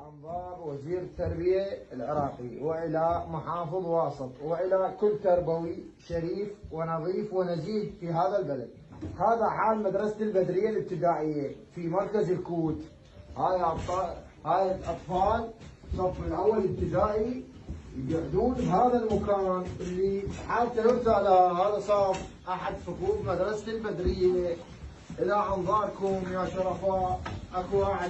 أنظار وزير التربية العراقي وإلى محافظ واسط وإلى كل تربوي شريف ونظيف ونزيه في هذا البلد. هذا حال مدرسة البدرية الابتدائية في مركز الكوت. هاي الأطفال صف الأول ابتدائي يقعدون بهذا المكان اللي حالته يرثى على هذا صف أحد صفوف مدرسة البدرية. إلى أنظاركم يا شرفاء، أكو واحد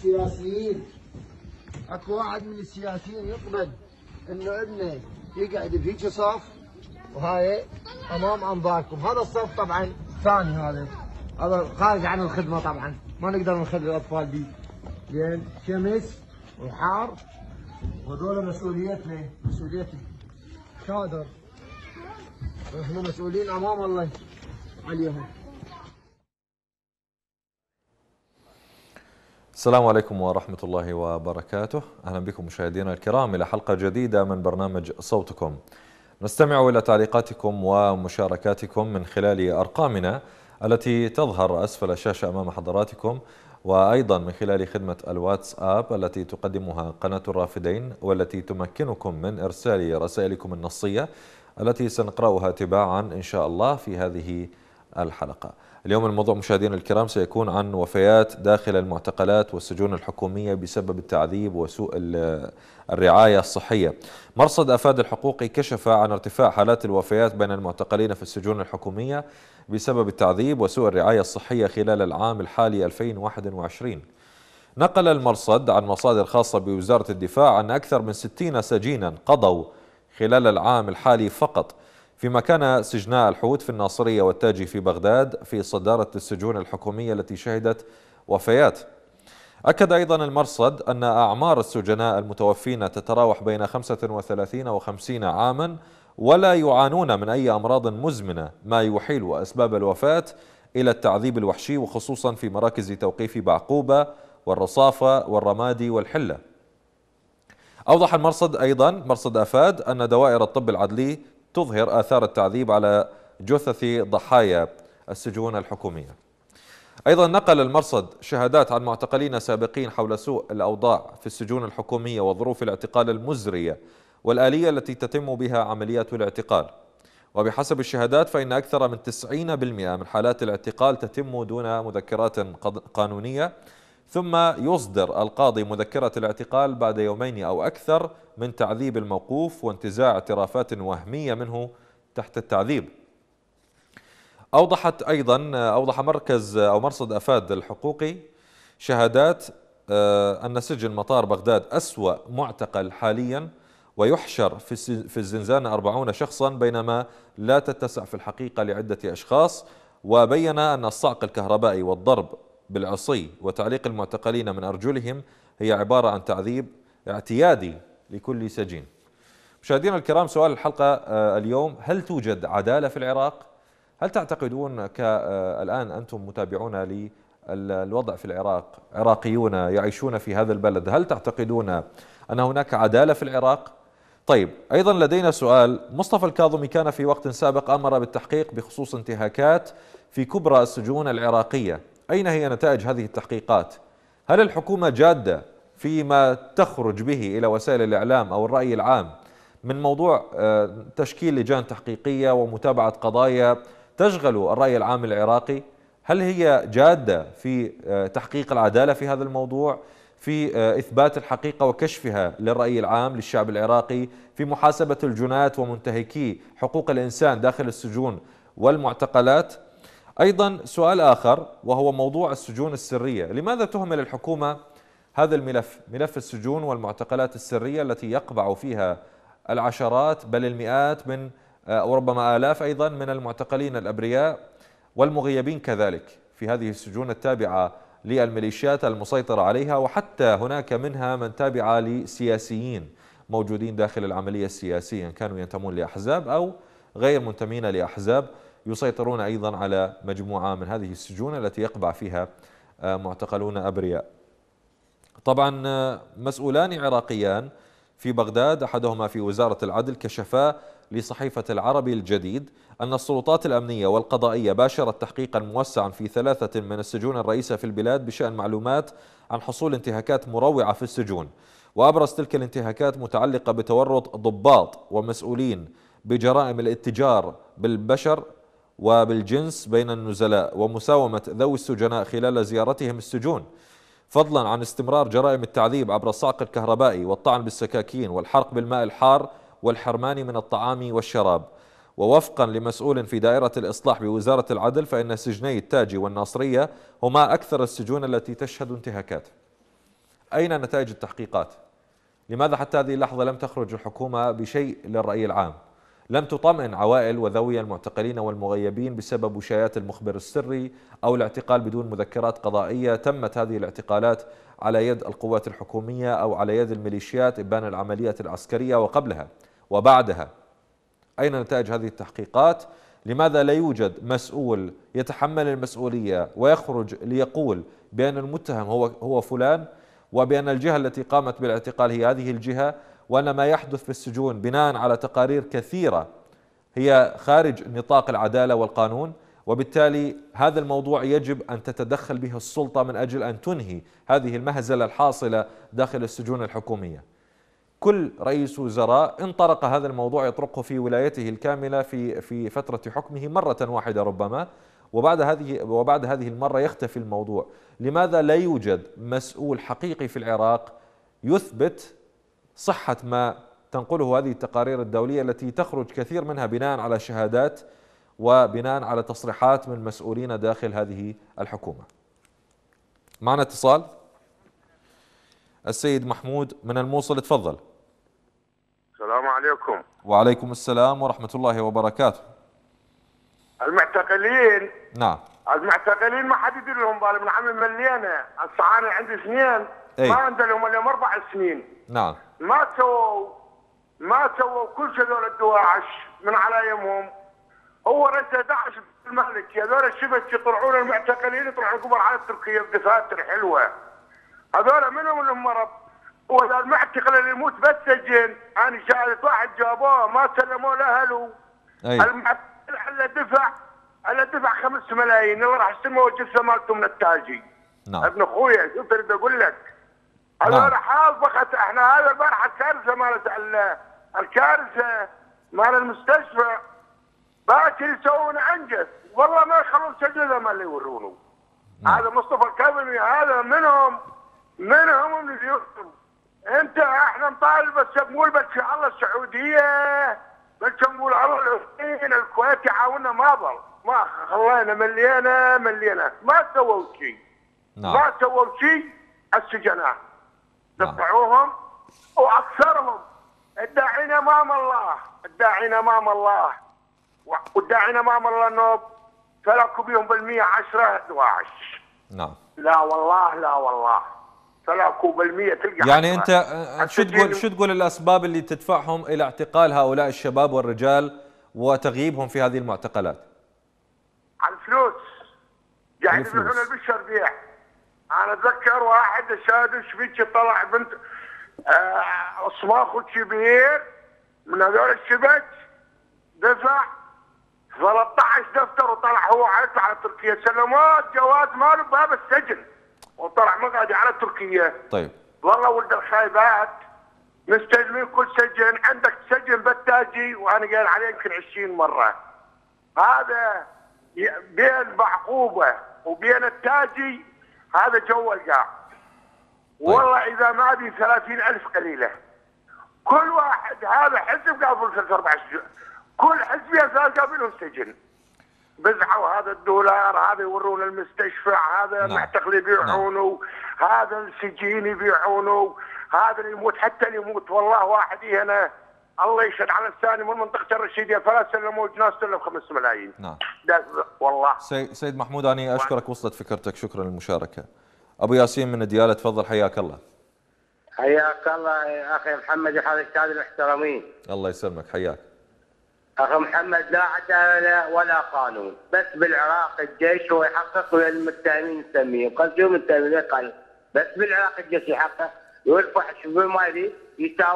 من السياسيين يقبل إنه ابنه يقعد بهيك صف، وهاي أمام أنظاركم. هذا الصف طبعا ثاني، هذا خارج عن الخدمة، طبعا ما نقدر نخلي الأطفال دي لأن شمس وحار، وهذول مسؤوليتنا، مسؤولية كادر، احنا مسؤولين أمام الله عليهم. السلام عليكم ورحمة الله وبركاته. أهلا بكم مشاهدينا الكرام إلى حلقة جديدة من برنامج صوتكم. نستمع إلى تعليقاتكم ومشاركاتكم من خلال أرقامنا التي تظهر أسفل الشاشة أمام حضراتكم، وأيضا من خلال خدمة الواتساب التي تقدمها قناة الرافدين، والتي تمكنكم من إرسال رسائلكم النصية التي سنقرأها تباعا إن شاء الله في هذه الحلقة. اليوم الموضوع مشاهدينا الكرام سيكون عن وفيات داخل المعتقلات والسجون الحكومية بسبب التعذيب وسوء الرعاية الصحية. مرصد أفاد الحقوقي كشف عن ارتفاع حالات الوفيات بين المعتقلين في السجون الحكومية بسبب التعذيب وسوء الرعاية الصحية خلال العام الحالي 2021. نقل المرصد عن مصادر خاصة بوزارة الدفاع أن أكثر من 60 سجينا قضوا خلال العام الحالي فقط، فيما كان سجناء الحوت في الناصرية والتاجي في بغداد في صدارة السجون الحكومية التي شهدت وفيات. أكد أيضا المرصد أن أعمار السجناء المتوفين تتراوح بين 35 و50 عاما، ولا يعانون من أي أمراض مزمنة، ما يحيل أسباب الوفاة إلى التعذيب الوحشي، وخصوصا في مراكز توقيف بعقوبة والرصافة والرمادي والحلة. أوضح المرصد أيضا، مرصد أفاد، أن دوائر الطب العدلي تظهر آثار التعذيب على جثث ضحايا السجون الحكومية. أيضا نقل المرصد شهادات عن معتقلين سابقين حول سوء الأوضاع في السجون الحكومية وظروف الاعتقال المزرية والآلية التي تتم بها عمليات الاعتقال. وبحسب الشهادات فإن أكثر من 90% من حالات الاعتقال تتم دون مذكرات قانونية، ثم يصدر القاضي مذكرة الاعتقال بعد يومين أو أكثر من تعذيب الموقوف وانتزاع اعترافات وهمية منه تحت التعذيب. أوضح مرصد أفاد الحقوقي شهادات أن سجن مطار بغداد أسوأ معتقل حاليا، ويحشر في الزنزانة 40 شخصا بينما لا تتسع في الحقيقة لعدة أشخاص. وبين أن الصعق الكهربائي والضرب بالعصي وتعليق المعتقلين من أرجلهم هي عبارة عن تعذيب اعتيادي لكل سجين. مشاهدينا الكرام، سؤال الحلقة اليوم: هل توجد عدالة في العراق؟ هل تعتقدون الآن أنتم متابعون للوضع في العراق، عراقيون يعيشون في هذا البلد، هل تعتقدون أن هناك عدالة في العراق؟ طيب، أيضا لدينا سؤال: مصطفى الكاظمي كان في وقت سابق أمر بالتحقيق بخصوص انتهاكات في كبرى السجون العراقية، أين هي نتائج هذه التحقيقات؟ هل الحكومة جادة فيما تخرج به إلى وسائل الإعلام أو الرأي العام من موضوع تشكيل لجان تحقيقية ومتابعة قضايا تشغل الرأي العام العراقي؟ هل هي جادة في تحقيق العدالة في هذا الموضوع، في إثبات الحقيقة وكشفها للرأي العام للشعب العراقي، في محاسبة الجناة ومنتهكي حقوق الإنسان داخل السجون والمعتقلات؟ أيضا سؤال آخر وهو موضوع السجون السرية. لماذا تهمل الحكومة هذا الملف، ملف السجون والمعتقلات السرية التي يقبع فيها العشرات بل المئات من وربما آلاف أيضا من المعتقلين الأبرياء والمغيبين كذلك في هذه السجون التابعة للميليشيات المسيطرة عليها، وحتى هناك منها من تابعة لسياسيين موجودين داخل العملية السياسية، كانوا ينتمون لأحزاب أو غير منتمين لأحزاب، يسيطرون أيضا على مجموعة من هذه السجون التي يقبع فيها معتقلون أبرياء. طبعا مسؤولان عراقيان في بغداد أحدهما في وزارة العدل كشفا لصحيفة العربي الجديد أن السلطات الأمنية والقضائية باشرت تحقيقا موسعا في 3 من السجون الرئيسة في البلاد بشأن معلومات عن حصول انتهاكات مروعة في السجون. وأبرز تلك الانتهاكات متعلقة بتورط ضباط ومسؤولين بجرائم الاتجار بالبشر وبالجنس بين النزلاء ومساومة ذوي السجناء خلال زيارتهم السجون، فضلا عن استمرار جرائم التعذيب عبر الصعق الكهربائي والطعن بالسكاكين والحرق بالماء الحار والحرمان من الطعام والشراب. ووفقا لمسؤول في دائرة الإصلاح بوزارة العدل فإن سجني التاجي والناصرية هما أكثر السجون التي تشهد انتهاكات. أين نتائج التحقيقات؟ لماذا حتى هذه اللحظة لم تخرج الحكومة بشيء للرأي العام؟ لم تطمئن عوائل وذوي المعتقلين والمغيبين بسبب وشايات المخبر السري أو الاعتقال بدون مذكرات قضائية. تمت هذه الاعتقالات على يد القوات الحكومية أو على يد الميليشيات إبان العمليات العسكرية وقبلها وبعدها. أين نتائج هذه التحقيقات؟ لماذا لا يوجد مسؤول يتحمل المسؤولية ويخرج ليقول بأن المتهم هو فلان، وبأن الجهة التي قامت بالاعتقال هي هذه الجهة، وأن ما يحدث في السجون بناء على تقارير كثيرة هي خارج نطاق العدالة والقانون، وبالتالي هذا الموضوع يجب أن تتدخل به السلطة من أجل أن تنهي هذه المهزلة الحاصلة داخل السجون الحكومية. كل رئيس وزراء انطلق هذا الموضوع يطرقه في ولايته الكاملة في فترة حكمه مرة واحدة ربما، وبعد هذه المرة يختفي الموضوع. لماذا لا يوجد مسؤول حقيقي في العراق يثبت صحة ما تنقله هذه التقارير الدولية التي تخرج كثير منها بناء على شهادات وبناء على تصريحات من مسؤولين داخل هذه الحكومة؟ معنا اتصال. السيد محمود من الموصل، تفضل. السلام عليكم. وعليكم السلام ورحمة الله وبركاته. المعتقلين نعم. المعتقلين ما حد يدير لهم بال، من عم مليانه، الصعانه عندي 2 ما عندهم الا 4 سنين. نعم. ما سووا كل شيء ذول الدواعش من على يمهم. هو رئيس 11 الملك هذول الشبك يطلعون المعتقلين يطلعون قبل على تركيا بدفاتر حلوه. هذول منهم اللي مرض، وهذا المعتقل اللي يموت بس سجن. انا شاهدت واحد جابوه ما سلموه لاهله. المعتقل الا دفع 5 ملايين، الله راح يسموا الجثه مالته من التاجي. نعم. ابن اخويا شوف اريد اقول لك هذول حاضقت. احنا هذا البارحه الكارثه مالت الكارثه مال المستشفى باكر يسوون انجز، والله ما يخلون سجله ما اللي يورونه. هذا مصطفى الكاظمي هذا منهم من اليوم. انت احنا نطالب بس نقول بس الله السعوديه، بس نقول الله الحسين الكويت يعاوننا ما خلينا ملينا ما سووا شيء. نعم. ما سووا شيء. السجناء دفعوهم واكثرهم الداعين امام الله والداعين امام الله انه فلكوا بهم بالمية 10 دواعش. نعم. لا والله فلكوا بالمية تلقى. يعني انت شو تقول الاسباب اللي تدفعهم الى اعتقال هؤلاء الشباب والرجال وتغييبهم في هذه المعتقلات؟ على الفلوس. يعني يبيعون البشر بيع. انا اتذكر واحد شاهد شبيك طلع بنت صماخ كبير من هذول الشبك دفع 13 دفتر وطلع هو على تركيا. سلموه الجواز ماله باب السجن وطلع مقعد على تركيا. طيب والله ولد الخايبات مستلمين كل سجن. عندك سجن بالتاجي وانا قايل عليه يمكن 20 مره. هذا بين بعقوبه وبين التاجي هذا جو القاع. والله اذا ما بي 30,000 قليله. كل واحد هذا حزب قابل 3-4 سجن، كل حزب قابلهم سجن. بزعوا هذا الدولار، هذا يورون المستشفى، هذا المعتقل يبيعونه، هذا السجين يبيعونه، هذا اللي يموت حتى اللي يموت. والله واحد هنا الله يشهد على الثاني من منطقه الرشيديه 3 سلموا جنازته له 5 ملايين. نعم. والله. سيد محمود أنا أشكرك، وصلت فكرتك، شكرا للمشاركة. أبو ياسين من الديالة تفضل، حياك الله. حياك الله يا أخي محمد وحضرتك السادة المحترمين. الله يسلمك، حياك. أخي محمد لا عدالة ولا قانون، بس بالعراق الجيش هو يحقق والمتهمين نسميهم قصدهم متهمين قال، بس بالعراق الجيش يحقق ويرفع شبه مالي يساوم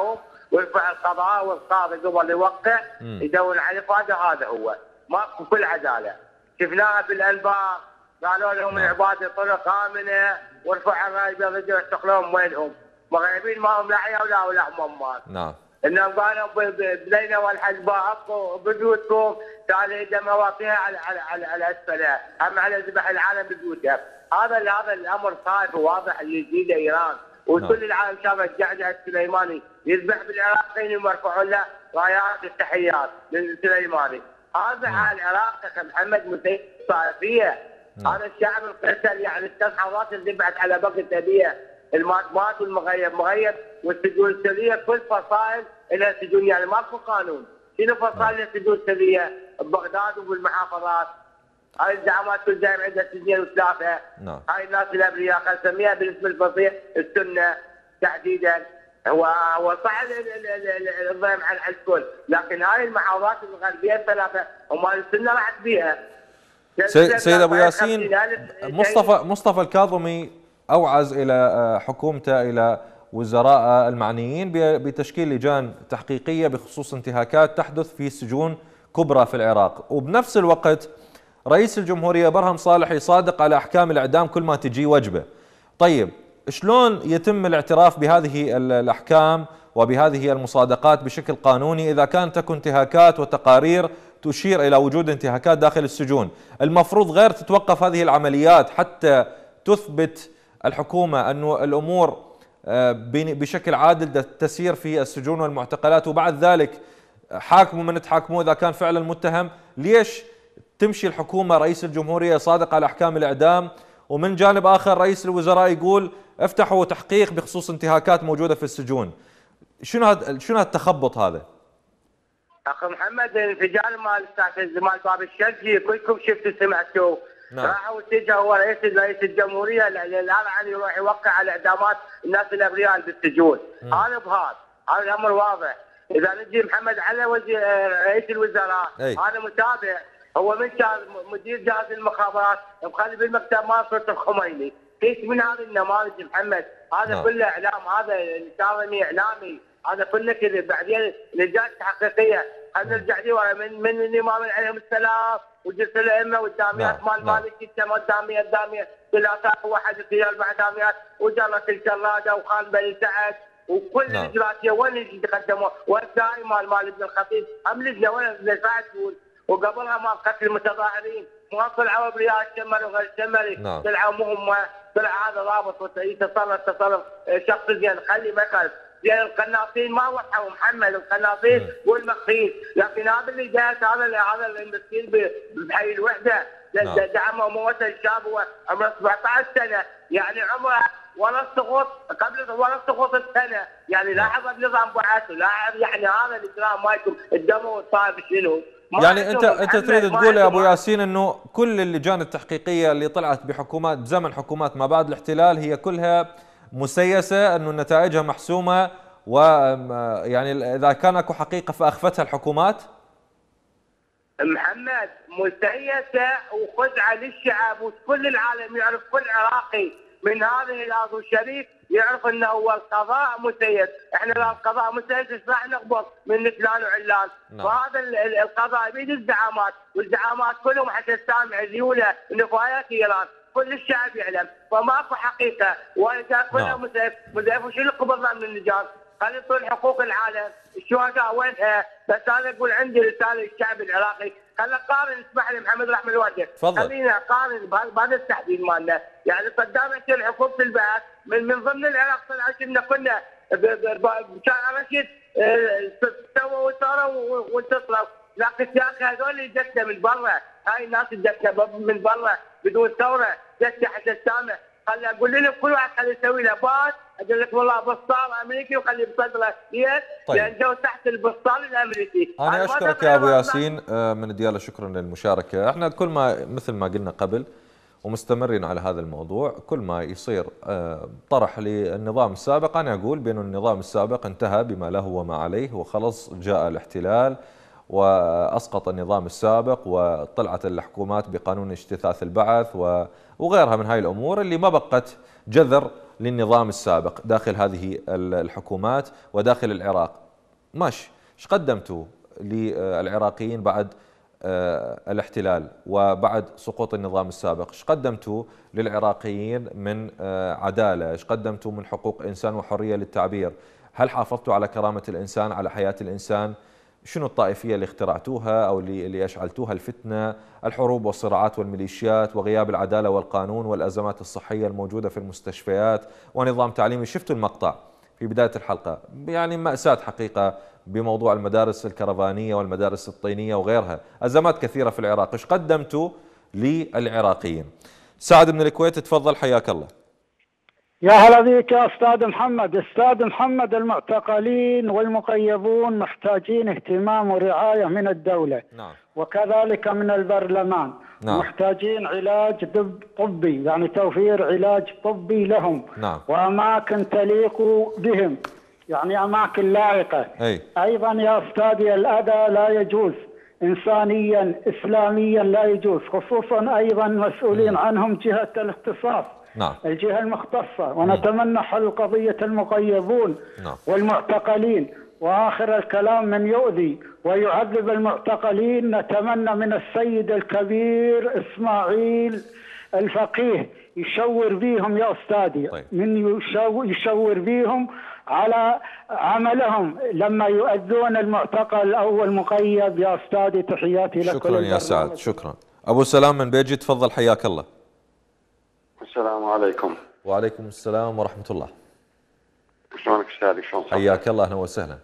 ويرفع القضاء والقاضي قبل يوقع يدور عليه، هذا هو ماكو كل عداله. شفناها بالانبار قالوا لهم العباده طرق امنه ورفع الرايه رجعوا يشتغلون وينهم؟ مغيبين ما هم لا عيال ولا امهات. نعم. انهم قالوا بلينا والحجبه ابقوا ببيوتكم تعالي دم مواقيها على اسفلها، هم على ذبح العالم ببيوتها. هذا الامر صاير وواضح اللي يزيده ايران، وكل العالم شاف الجعجع السليماني يذبح بالعراقيين ويرفعون له رايات التحيات للسليماني. هذا على العراق يا محمد مسيس صار فيها. هذا الشعب القتل يعني التسعة اللي ذبحت على بقية ابيه، المات والمغيب والسجون السريه، كل فصائل لها سجون، يعني ماكو قانون. شنو فصائل لها سجون سريه ببغداد وبالمحافظات؟ هاي الزعامات كل زعيم عندها سجنين وثلاثه. هاي الناس الابرياء خلينا نسميها بالاسم الفصيح السنه تحديدا. هو صح الضيم على الكل، لكن هاي المحافظات الغربيه الثلاثه هم السنه راحت بيها. سيد ابو ياسين، مصطفى الكاظمي اوعز الى حكومته الى وزراء المعنيين بتشكيل لجان تحقيقيه بخصوص انتهاكات تحدث في سجون كبرى في العراق، وبنفس الوقت رئيس الجمهوريه برهم صالح يصادق على احكام الاعدام كل ما تجي وجبه. طيب شلون يتم الاعتراف بهذه الاحكام وبهذه المصادقات بشكل قانوني اذا كانت تكون انتهاكات وتقارير تشير الى وجود انتهاكات داخل السجون؟ المفروض غير تتوقف هذه العمليات حتى تثبت الحكومه انه الامور بشكل عادل تسير في السجون والمعتقلات، وبعد ذلك حاكموا من تحاكموه اذا كان فعلا متهم. ليش تمشي الحكومه رئيس الجمهوريه صادق على احكام الاعدام، ومن جانب اخر رئيس الوزراء يقول افتحوا تحقيق بخصوص انتهاكات موجوده في السجون؟ شنو التخبط هذا؟ اخي محمد، الانفجار مال باب الشرقي كلكم شفتوا سمعتوا. نعم. راحوا اتجهوا رئيس الجمهوريه الان يروح يوقع على اعدامات الناس الابرياء بالسجون. هذا هذا الامر واضح. اذا نجي محمد على رئيس الوزراء هذا متابع، هو من كان مدير جهاز المخابرات مخلي بالمكتب مال سلطان الخميني. كيف من هذه النماذج محمد؟ هذا كله اعلام، هذا الكاظمي اعلامي، هذا كله كذب. بعدين لجان تحقيقيه خلينا نرجع لي ورا من الامام عليهم السلام وجلسه الائمه والداميات مال مالك التم الداميه ثلاثه واحد في 4 داميات وجرت الجراده وخان بني سعد وكل الاجراءات وين يتقدموا؟ والدائم مال ابن الخطيب هم لجنه وين دفاع تقول، وقبلها مال قتل المتظاهرين ما طلعوا ابرياء الشمري وغير الشمري، طلعوا مهم، طلع هذا رابط تصرف شخص زين خلي ما يخالف. زين القناصين ما وقعوا محمد، القناصين والمخفيين، لكن هذا اللي جاء هذا المسكين بحي الوحده دعمه وموته الشاب هو عمره 17 سنه، يعني عمره ولا سقوط قبل ولا سقوط السنه، يعني لاحظ النظام بعثه، لاحظ يعني هذا الاجرام مالكم الدم والطائف شنو؟ يعني انت تريد تقول يا ابو ياسين انه كل اللجان التحقيقيه اللي طلعت بحكومات بزمن حكومات ما بعد الاحتلال هي كلها مسيسه، انه نتائجها محسومه، ويعني اذا كان اكو حقيقه فاخفتها الحكومات؟ محمد مسيسه وخدعه للشعب، وكل العالم يعرف، كل عراقي من هذه الارض والشريف يعرف انه هو القضاء مسيس. احنا لا القضاء مسيس ايش راح نقبض من فلان وعلان؟ فهذا القضاء بيد الزعامات، والزعامات كلهم حتى تسامع ذيوله نفايات ايران، كل الشعب يعلم، فماكو حقيقه، واذا كله مزيف وشنو قبضنا من اللجان؟ خلينا نطول حقوق العالم، الشهداء وينها؟ بس انا اقول عندي رساله للشعب العراقي، خلينا نقارن، اسمح لي محمد رحمه الوجه، خلينا نقارن بهذا التحديد مالنا، يعني صدام حسين حكومه البعث من ضمن العراق طلع كنا كان رشيد سووا وصاروا وانتصروا، لكن يا اخي هذول جتنا من برا، هاي الناس جتنا من برا بدون ثوره، جتنا حتى السامع، خلي اقول لهم كل واحد خلي يسوي له باس، اقول لك والله بسطال امريكي وخليه بصدره، ليش؟ لان جو تحت البسطال الامريكي. انا اشكرك يا ابو ياسين من دياله، شكرا للمشاركه. احنا كل ما مثل ما قلنا قبل ومستمرين على هذا الموضوع، كل ما يصير طرح للنظام السابق انا اقول بأن النظام السابق انتهى بما له وما عليه، وخلص جاء الاحتلال واسقط النظام السابق، وطلعت الحكومات بقانون اجتثاث البعث وغيرها من هاي الامور اللي ما بقت جذر للنظام السابق داخل هذه الحكومات وداخل العراق. ماشي، ايش قدمتوا للعراقيين بعد الاحتلال وبعد سقوط النظام السابق؟ ايش قدمتوا للعراقيين من عدالة؟ ايش قدمتوا من حقوق إنسان وحرية للتعبير؟ هل حافظتوا على كرامة الإنسان، على حياة الإنسان؟ شنو الطائفية اللي اخترعتوها أو اللي أشعلتوها؟ الفتنة، الحروب والصراعات والميليشيات، وغياب العدالة والقانون، والأزمات الصحية الموجودة في المستشفيات، ونظام تعليمي. شفتوا المقطع في بداية الحلقة، يعني مأساة حقيقة بموضوع المدارس الكرفانية والمدارس الطينية وغيرها، أزمات كثيرة في العراق. ايش قدمتوا للعراقيين؟ سعد من الكويت، تفضل، حياك الله. يا هلا بك يا أستاذ محمد. أستاذ محمد، المعتقلين والمقيدون محتاجين اهتمام ورعاية من الدولة. نعم. وكذلك من البرلمان. نعم. محتاجين علاج طبي، يعني توفير علاج طبي لهم. نعم. وأماكن تليق بهم، يعني أماكن لائقة. أيضا يا أستاذي، الأذى لا يجوز، إنسانيا إسلاميا لا يجوز، خصوصا أيضا مسؤولين عنهم جهة الاختصاص. نعم. الجهة المختصة. ونتمنى حل قضية المقيدون نعم. والمعتقلين. وآخر الكلام، من يؤذي ويعذب المعتقلين نتمنى من السيد الكبير إسماعيل الفقيه يشور بيهم يا أستاذي. طيب. من يشور بيهم على عملهم لما يؤذون المعتقل أو المقيد يا أستاذي. تحياتي لك. شكرا يا سعد، شكرا. أبو سلام من بيجي، تفضل، حياك الله. السلام عليكم. وعليكم السلام ورحمة الله. شلونك استاذي؟ شلون صحتك؟ حياك الله، أهلا وسهلا.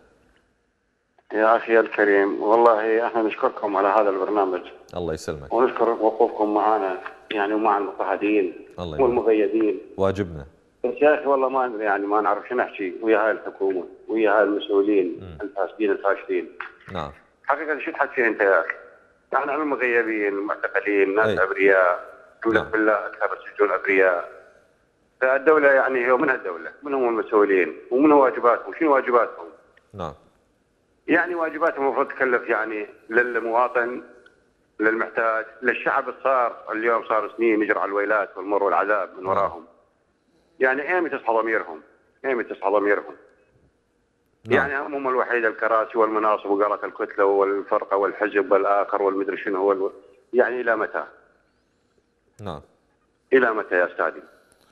يا اخي الكريم، والله احنا نشكركم على هذا البرنامج. الله يسلمك. ونشكر وقوفكم معنا يعني ومع المضطهدين والمقيدين. واجبنا. بس يا اخي والله ما ندري، يعني ما نعرف شو نحكي ويا هاي الحكومه ويا هاي المسؤولين الفاسدين الفاشلين. نعم. حقيقه شو تحكي انت يا اخي؟ يعني على المغيبين المعتقلين ناس ابرياء، الحمد لله اكثر السجون ابرياء. فالدوله يعني هي من الدوله، من هم المسؤولين ومن واجباتهم؟ شنو واجباتهم؟ نعم. يعني واجباتهم المفروض تكلف يعني للمواطن، للمحتاج، للشعب الصار اليوم صار سنين يجرى على الويلات والمر والعذاب من وراهم. يعني ايمتى تصحى ضميرهم؟ ايمتى تصحى ضميرهم؟ يعني همهم الوحيده الكراسي والمناصب وقرة الكتله والفرقه والحزب والاخر والمدري شنو هو يعني الى متى؟ نعم. الى متى يا استاذي؟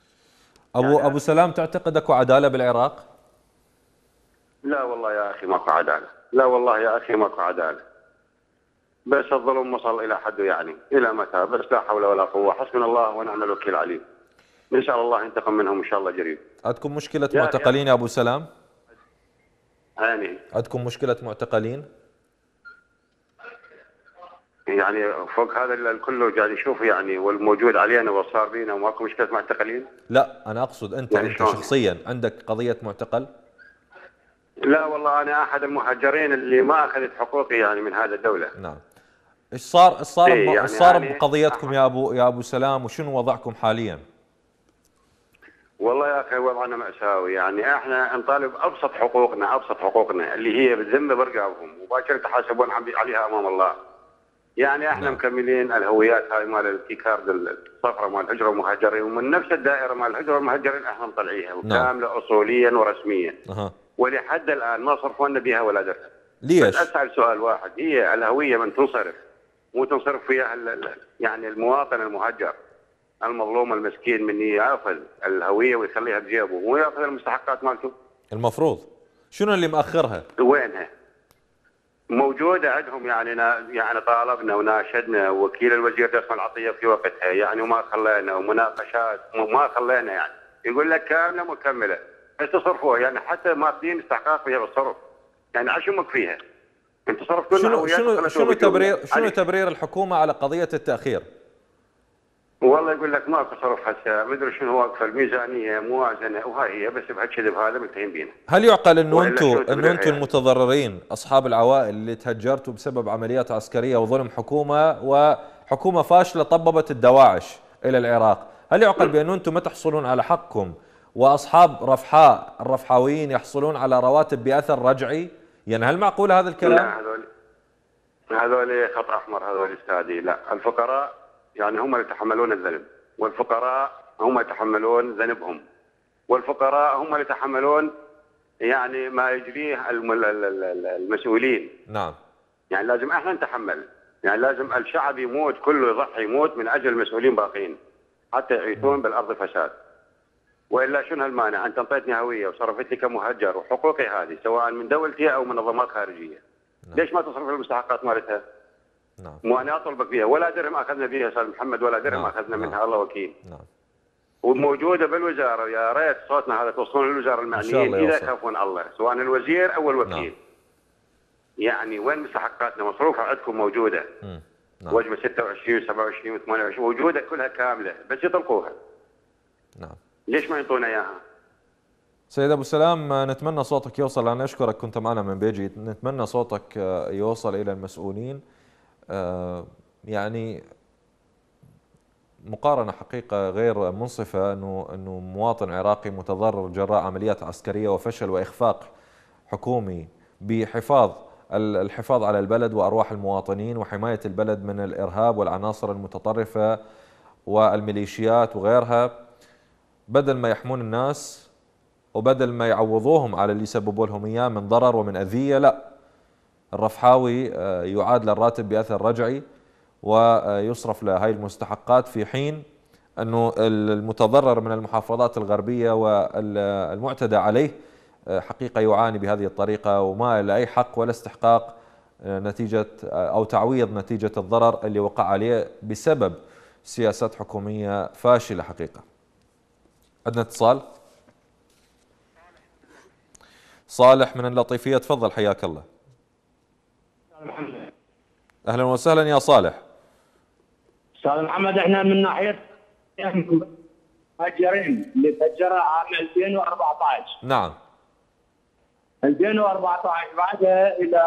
ابو سلام، تعتقد اكو عداله بالعراق؟ لا والله يا اخي ماكو عداله، لا والله يا اخي ماكو عداله. بس الظلم وصل الى حده، يعني الى متى؟ بس لا حول ولا قوه، حسبنا الله ونعم الوكيل عليه. ان شاء الله ينتقم منهم ان شاء الله قريب. عندكم مشكله معتقلين يا ابو سلام؟ يعني عندكم مشكله معتقلين؟ يعني فوق هذا الكل قاعد نشوف يعني والموجود علينا والصار بينا وماكو مشكله معتقلين؟ لا، انا اقصد انت يعني انت شخصيا عندك قضيه معتقل؟ لا والله انا احد المهجرين اللي ما اخذت حقوقي يعني من هذه الدوله. نعم. ايش صار يعني صار بقضيتكم يا ابو سلام، وشنو وضعكم حاليا؟ والله يا اخي وضعنا مأساوي، يعني احنا نطالب ابسط حقوقنا اللي هي بالذمه برقابهم وباكر يتحاسبون عليها امام الله. يعني احنا نعم. مكملين الهويات هاي مال الكيكارد الصفراء مال الهجره والمهاجرين، ومن نفس الدائره مال الهجره والمهاجرين احنا مطلعيها وكامله اصوليا ورسميا. ولحد الان ما صرفوا لنا بها ولا درهم. ليش؟ اسال سؤال واحد، هي الهويه من تنصرف مو تنصرف فيها يعني المواطن المهجر المظلوم المسكين من ياخذ الهويه ويخليها بجيبه وياخذ المستحقات مالته؟ المفروض. شنو اللي مأخرها؟ وينها؟ موجوده عندهم يعني طالبنا وناشدنا وكيل الوزير دسم العطيه في وقتها يعني وما خلينا ومناقشات وما خلينا يعني يقول لك كامله مكمله بس تصرفوها يعني حتى ماخذين استحقاق فيها بالصرف يعني عشمك فيها انت صرف كل شنو تبرير الحكومه على قضيه التاخير؟ والله يقول لك ماكو صرف هسه مدري شنو واقفه الميزانيه موازنه وهاي هي بس بهالكذب هذا منتهين بينا. هل يعقل انه انتم المتضررين اصحاب العوائل اللي تهجرتوا بسبب عمليات عسكريه وظلم حكومه وحكومه فاشله طببت الدواعش الى العراق، هل يعقل بانه انتم ما تحصلون على حقكم واصحاب رفحاء الرفحاويين يحصلون على رواتب باثر رجعي؟ يعني هل معقول هذا الكلام؟ لا هذول خط احمر هذول استاذي. لا الفقراء يعني هم اللي يتحملون الذنب، والفقراء هم يتحملون ذنبهم، والفقراء هم اللي يتحملون يعني ما يجريه المسؤولين. نعم. يعني لازم احنا نتحمل، يعني لازم الشعب يموت كله، يضحي يموت من اجل المسؤولين باقين حتى يعيشون بالارض فساد. والا شنو هالمانع؟ انت انطيتني هويه وصرفت لي كمهجر وحقوقي هذه سواء من دولتي او منظمات خارجيه. نعم. ليش ما تصرف المستحقات مالتها؟ نعم. مو انا اطلبك فيها، ولا درهم اخذنا فيها استاذ محمد، ولا درهم اخذنا منها، الله وكيل. نعم. وموجوده بالوزاره، يا ريت صوتنا هذا توصلون للوزاره المعنيين اذا يخافون الله، سواء الوزير او الوكيل. نعم. يعني وين مستحقاتنا مصروفه عندكم موجوده. نعم. وجبه 26 و27 و28 موجوده كلها كامله، بس يطلقوها. نعم. ليش ما يعطونا اياها؟ سيد ابو سلام، نتمنى صوتك يوصل، انا اشكرك كنت معنا من بيجي، نتمنى صوتك يوصل الى المسؤولين. يعني مقارنة حقيقة غير منصفة انه مواطن عراقي متضرر جراء عمليات عسكرية وفشل واخفاق حكومي الحفاظ على البلد وارواح المواطنين وحماية البلد من الارهاب والعناصر المتطرفة والميليشيات وغيرها، بدل ما يحمون الناس وبدل ما يعوضوهم على اللي يسببوا لهم اياه من ضرر ومن اذية، لا، الرفحاوي يعاد للراتب بأثر رجعي ويصرف لهذه المستحقات، في حين أنه المتضرر من المحافظات الغربية والمعتدى عليه حقيقة يعاني بهذه الطريقة وما له أي حق ولا استحقاق نتيجة أو تعويض نتيجة الضرر اللي وقع عليه بسبب سياسات حكومية فاشلة حقيقة. عندنا اتصال. صالح من اللطيفية، تفضل، حياك الله. اهلا وسهلا يا صالح. استاذ محمد، احنا من ناحيه مهجرين اللي فجرها عام 2014. نعم. 2014 بعدها الى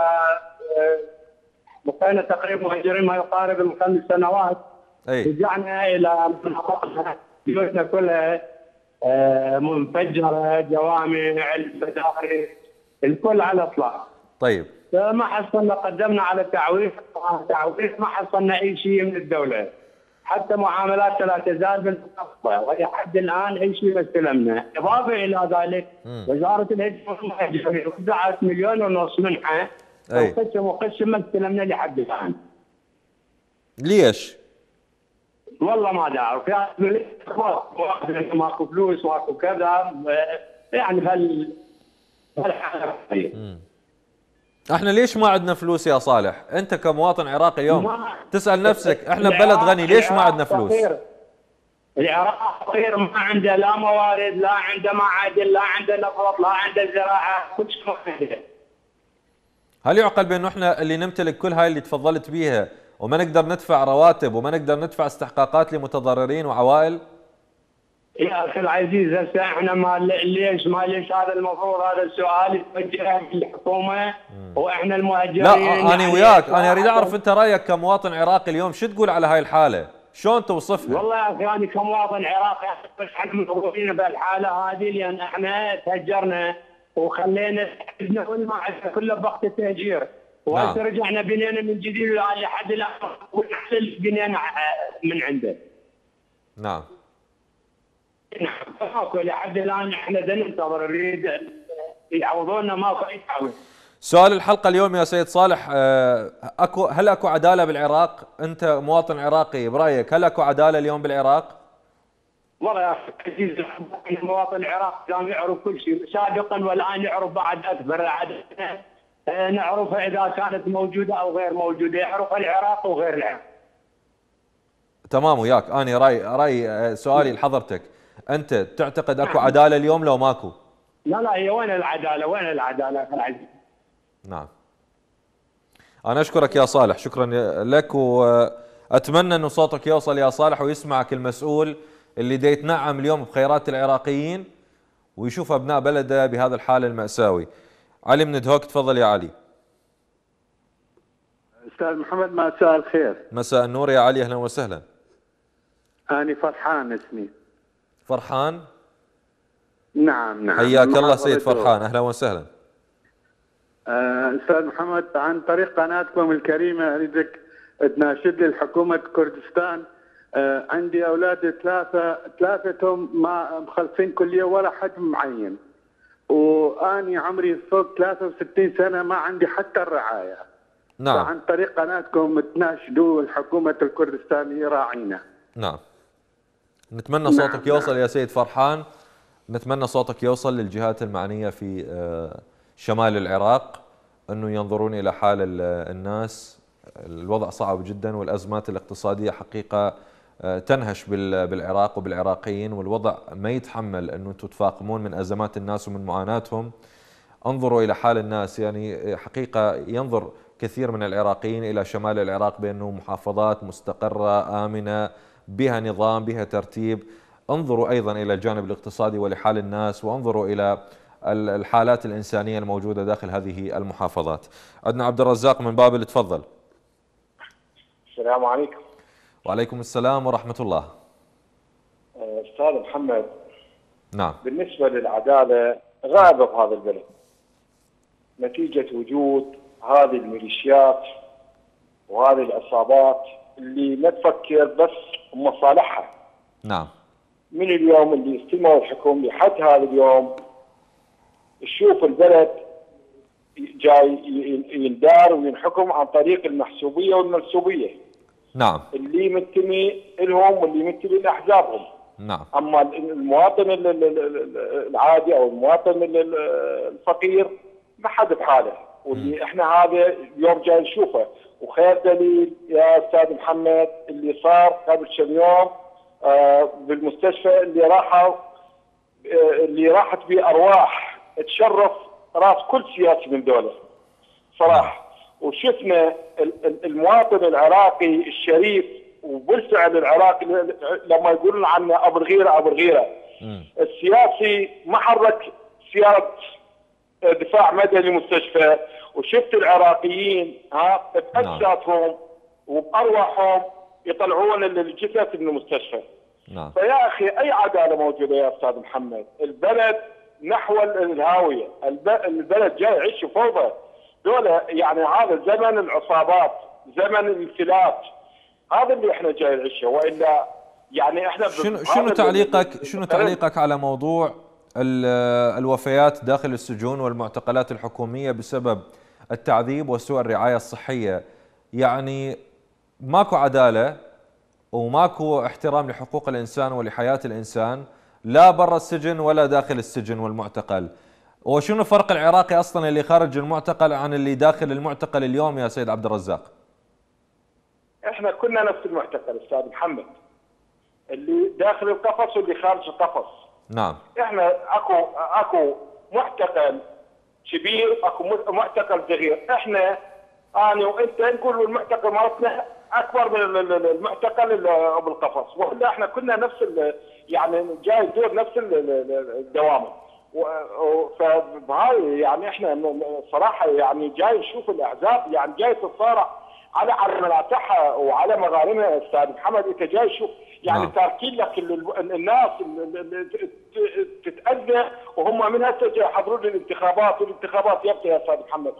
بقينا تقريبا مهجرين ما يقارب من 5 سنوات. رجعنا الى بيوتنا كلها منفجره، جوامع، المدارس، الكل على اطلاق. طيب. ما حصلنا، قدمنا على تعويض ما حصلنا اي شيء من الدوله، حتى معاملات لا تزال بالمنصه، ولحد الان اي شيء ما استلمنا. اضافه الى ذلك وزاره الهجره والمهاجرين وزعت 1.5 مليون منحه، وقسم ما استلمنا لحد الان. ليش؟ والله ما اعرف، يعني ماكو فلوس ماكو كذا، يعني احنا ليش ما عندنا فلوس يا صالح؟ انت كمواطن عراقي اليوم تسأل نفسك، احنا ببلد غني ليش ما عندنا فلوس؟ العراق فقير، ما عنده لا موارد، لا عنده معادن، لا عنده نفط، لا عنده زراعه، كل شيء ما عنده. هل يعقل بانه احنا اللي نمتلك كل هاي اللي تفضلت بيها وما نقدر ندفع رواتب وما نقدر ندفع استحقاقات لمتضررين وعوائل؟ يا اخي العزيز، هسه احنا ليش هذا المفروض هذا السؤال يتوجه للحكومه واحنا المهجرين. لا انا وياك، انا اريد اعرف انت رايك كمواطن عراقي اليوم، شو تقول على هاي الحاله؟ شلون توصفها؟ والله يا اخي انا كمواطن عراقي احنا مضغوطين بهالحاله هذه، لان احنا تهجرنا وخلينا ما عندنا كله بوقت التهجير، وهسه رجعنا بنينا من جديد لحد الان بنينا من عنده. نعم. ماكو لحد الان، احنا ننتظر نريد يعوضونا، ماكو اي تعويض. سؤال الحلقه اليوم يا سيد صالح، هل اكو عداله بالعراق؟ انت مواطن عراقي، برايك هل اكو عداله اليوم بالعراق؟ والله يا اخي المواطن العراقي كان يعرف كل شيء سابقا، والان يعرف بعد اكبر. نعرفها اذا كانت موجوده او غير موجوده، يعرف العراق وغير العراق. تمام وياك، انا راي سؤالي لحضرتك، انت تعتقد اكو عداله اليوم لو ماكو؟ لا هي وين العداله؟ وين العداله يا اخي العزيز؟ نعم. انا اشكرك يا صالح، شكرا لك، واتمنى انه صوتك يوصل يا صالح ويسمعك المسؤول اللي دا يتنعم اليوم بخيرات العراقيين ويشوف ابناء بلده بهذا الحال المأساوي. علي من دهوك، تفضل يا علي. استاذ محمد، مساء الخير. مساء النور يا علي، اهلا وسهلا. أنا فرحان اسمي. فرحان؟ نعم. حياك الله سيد فرحان، اهلا وسهلا. استاذ محمد، عن طريق قناتكم الكريمه اريدك تناشد لي حكومه كردستان. عندي اولاد ثلاثتهم ما مخلصين كليه ولا حد معين، واني عمري فوق 63 سنه ما عندي حتى الرعايه. نعم. فعن طريق قناتكم تناشدوا الحكومه الكردستان يراعينا. نعم. نتمنى صوتك يوصل يا سيد فرحان، نتمنى صوتك يوصل للجهات المعنيه في شمال العراق انه ينظرون الى حال الناس. الوضع صعب جدا والازمات الاقتصاديه حقيقه تنهش بالعراق وبالعراقيين، والوضع ما يتحمل انه انتم تفاقمون من ازمات الناس ومن معاناتهم. انظروا الى حال الناس، يعني حقيقه ينظر كثير من العراقيين الى شمال العراق بانه محافظات مستقره امنه بها نظام بها ترتيب. انظروا ايضا الى الجانب الاقتصادي ولحال الناس، وانظروا الى الحالات الانسانيه الموجوده داخل هذه المحافظات. عندنا عبد الرزاق من بابل، تفضل. السلام عليكم. وعليكم السلام ورحمة الله. أستاذ محمد. نعم. بالنسبة للعدالة غائبة بهذا البلد نتيجة وجود هذه الميليشيات وهذه العصابات اللي ما تفكر بس بمصالحها. نعم. من اليوم اللي استلموا الحكم لحد هذا اليوم تشوف البلد جاي يندار وينحكم عن طريق المحسوبية والمنسوبية. نعم. اللي منتمي لهم واللي منتمي لاحزابهم. نعم. اما المواطن العادي او المواطن الفقير ما حد بحاله، واللي احنا هذا اليوم جاي نشوفه. وخير دليل يا استاذ محمد اللي صار قبل كم يوم بالمستشفى اللي راحت به ارواح تشرف راس كل سياسي من دوله صراحه. وشفنا المواطن العراقي الشريف، وبالفعل العراقي لما يقولون عنه ابو الغيره ابو الغيره، السياسي ما حرك سياره دفاع مدني مستشفى. وشفت العراقيين باجسادهم وبارواحهم يطلعون الجثث من المستشفى. نعم. فيا اخي اي عداله موجوده يا استاذ محمد؟ البلد نحو الهاويه، البلد جاي يعيش فوضى. دولة يعني هذا زمن العصابات، زمن الانفلات، هذا اللي احنا جاي نعيشه. والا يعني احنا شنو تعليقك على موضوع الوفيات داخل السجون والمعتقلات الحكومية بسبب التعذيب وسوء الرعاية الصحية؟ يعني ماكو عدالة وماكو احترام لحقوق الإنسان ولحياة الإنسان لا برا السجن ولا داخل السجن والمعتقل. وشنو فرق العراقي اصلا اللي خارج المعتقل عن اللي داخل المعتقل اليوم يا سيد عبد الرزاق؟ احنا كنا نفس المعتقل استاذ محمد، اللي داخل القفص واللي خارج القفص. نعم. احنا اكو معتقل كبير، اكو معتقل صغير. احنا انا وانت نقول المعتقل مالتنا اكبر من المعتقل بالقفص، والا احنا كنا نفس يعني جاي الدور نفس الدوامه. فبهاي يعني احنا صراحه يعني جاي نشوف الاحزاب يعني جاي تتصارع على مناطقها وعلى مغارمها. استاذ محمد انت جاي تشوف يعني تاركين لك الناس تتاذى وهم من هسه يحضرون الانتخابات، والانتخابات يبقى يا استاذ محمد.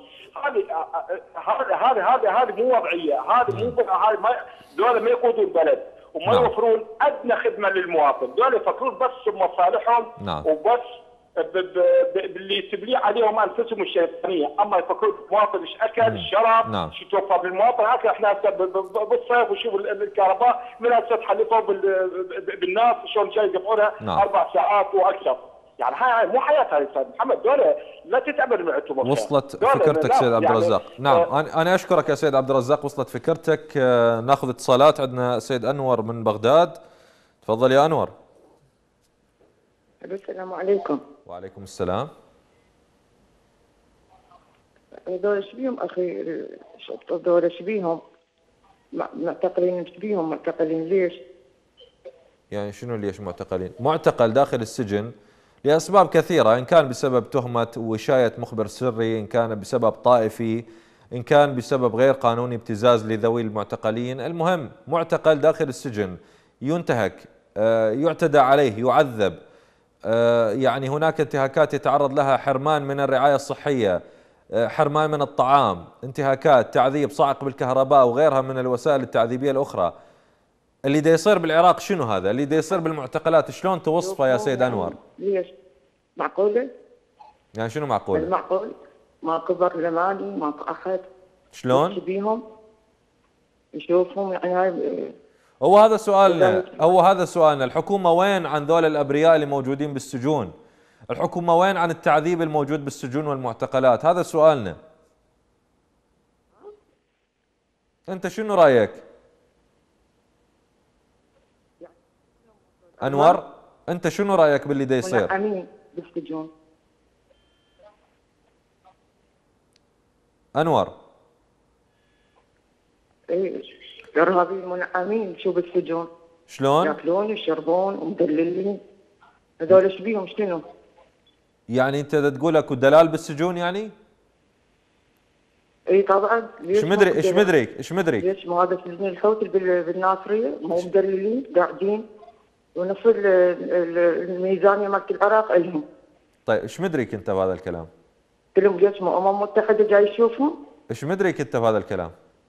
هذه مو وضعيه، هذه مو دول ما يقودوا البلد وما يوفرون ادنى خدمه للمواطن. دول يفكرون بس بمصالحهم وبس باللي تبليع عليهم انفسهم الشيطانيه. اما يفكرون المواطن ايش اكل، شرب، شو توفر بالمواطن. هكذا احنا بالصيف وشوف الكهرباء من هسه تحلفوا بالناس شلون جاي يدفعونها 4 ساعات واكثر. يعني هاي مو حياه هاي استاذ محمد. دولة لا تتامل معتم. وصلت فكرتك سيد عبد الرزاق. نعم انا اشكرك يا سيد عبد الرزاق، وصلت فكرتك. ناخذ اتصالات. عندنا سيد انور من بغداد، تفضل يا انور. السلام عليكم. وعليكم السلام. هذول ايش بيهم اخي؟ هذول ايش بيهم؟ معتقلين ايش بيهم؟ معتقلين ليش؟ يعني شنو ليش معتقلين؟ معتقل داخل السجن لأسباب كثيرة، إن كان بسبب تهمة وشاية مخبر سري، إن كان بسبب طائفي، إن كان بسبب غير قانوني ابتزاز لذوي المعتقلين. المهم معتقل داخل السجن ينتهك، يعتدى عليه، يعذب، يعني هناك انتهاكات يتعرض لها، حرمان من الرعاية الصحية، حرمان من الطعام، انتهاكات، تعذيب، صعق بالكهرباء وغيرها من الوسائل التعذيبية الأخرى. اللي دا يصير بالعراق شنو هذا؟ اللي دا يصير بالمعتقلات شلون توصفه يا سيد أنور؟ ليش؟ معقولة؟ يعني شنو معقول؟ المعقول ماكو برلماني، ماكو احد شلون؟ بيهم يشوفهم، يعني هاي هو هذا سؤالنا، الحكومة وين عن ذول الأبرياء اللي موجودين بالسجون؟ الحكومة وين عن التعذيب الموجود بالسجون والمعتقلات؟ هذا سؤالنا. أنت شنو رأيك؟ أنور، أنت شنو رأيك باللي دا يصير؟ منعمين بالسجون. أنور. ايه الارهابيين منعمين شو بالسجون. شلون؟ ياكلون ويشربون ومدللين. هذول ايش بيهم شنو؟ يعني انت تقول اكو دلال بالسجون يعني؟ اي طبعا. ايش مدريك؟ ليش ما هذا سجن الحوثي بالناصريه مو مدللين قاعدين ونص الميزانيه مالت العراق الهم. طيب ايش مدريك انت بهذا الكلام؟ كلهم ليش الامم المتحده جاي يشوفهم؟ ايش مدريك انت بهذا الكلام؟